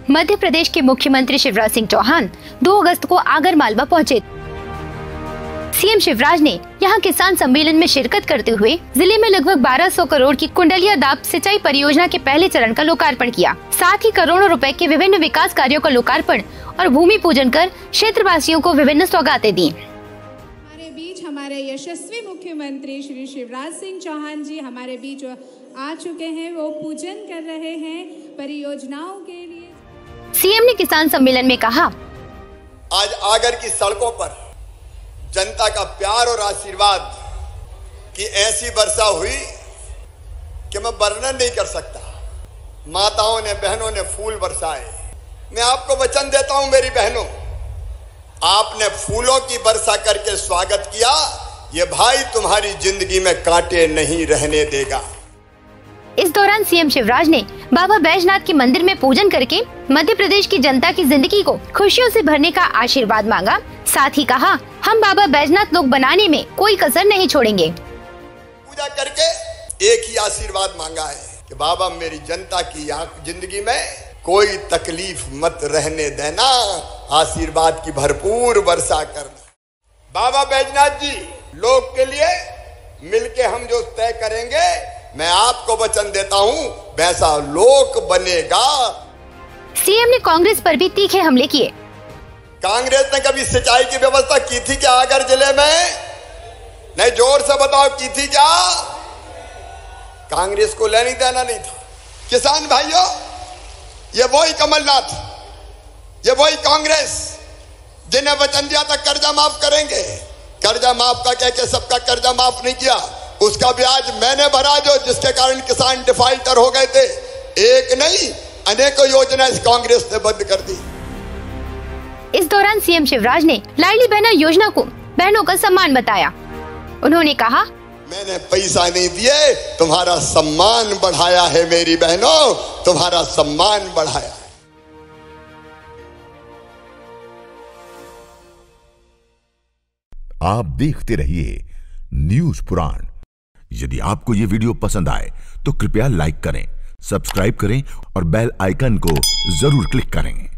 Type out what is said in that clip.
मध्य प्रदेश के मुख्यमंत्री शिवराज सिंह चौहान 2 अगस्त को आगरमालवा पहुंचे। सीएम शिवराज ने यहां किसान सम्मेलन में शिरकत करते हुए जिले में लगभग 1200 करोड़ की कुंडलिया दाब सिंचाई परियोजना के पहले चरण का लोकार्पण किया। साथ ही करोड़ों रुपए के विभिन्न विकास कार्यों का लोकार्पण और भूमि पूजन कर क्षेत्रवासियों को विभिन्न सौगातें दी। हमारे बीच हमारे यशस्वी मुख्यमंत्री श्री शिवराज सिंह चौहान जी हमारे बीच आ चुके हैं। वो पूजन कर रहे हैं परियोजनाओं के लिए। सीएम ने किसान सम्मेलन में कहा, आज आगर की सड़कों पर जनता का प्यार और आशीर्वाद की ऐसी वर्षा हुई कि मैं वर्णन नहीं कर सकता। माताओं ने, बहनों ने फूल बरसाए। मैं आपको वचन देता हूं मेरी बहनों, आपने फूलों की वर्षा करके स्वागत किया, ये भाई तुम्हारी जिंदगी में कांटे नहीं रहने देगा। इस दौरान सीएम शिवराज ने बाबा बैजनाथ के मंदिर में पूजन करके मध्य प्रदेश की जनता की जिंदगी को खुशियों से भरने का आशीर्वाद मांगा। साथ ही कहा, हम बाबा बैजनाथ लोग बनाने में कोई कसर नहीं छोड़ेंगे। पूजा करके एक ही आशीर्वाद मांगा है कि बाबा मेरी जनता की जिंदगी में कोई तकलीफ मत रहने देना, आशीर्वाद की भरपूर वर्षा करना। बाबा बैजनाथ जी लोग के लिए मिलके हम जो तय करेंगे, मैं आपको वचन देता हूं वैसा लोक बनेगा। सीएम ने कांग्रेस पर भी तीखे हमले किए। कांग्रेस ने कभी सिंचाई की व्यवस्था की थी क्या आगर जिले में? नहीं, जोर से बताओ, की थी क्या? कांग्रेस को लेनी देना नहीं था। किसान भाइयों, ये वही कमलनाथ, ये वही कांग्रेस जिन्हें वचन दिया था कर्जा माफ करेंगे। कर्जा माफ का कह के सबका कर्जा माफ नहीं किया, उसका ब्याज मैंने भरा जो जिसके कारण किसान डिफाल्टर हो गए थे। एक नहीं, अनेकों योजना इस कांग्रेस ने बंद कर दी। इस दौरान सीएम शिवराज ने लाडली बहना योजना को बहनों का सम्मान बताया। उन्होंने कहा, मैंने पैसा नहीं दिए, तुम्हारा सम्मान बढ़ाया है मेरी बहनों, तुम्हारा सम्मान बढ़ाया है। आप देखते रहिए न्यूज पुराण। यदि आपको ये वीडियो पसंद आए तो कृपया लाइक करें, सब्सक्राइब करें और बेल आइकन को जरूर क्लिक करें।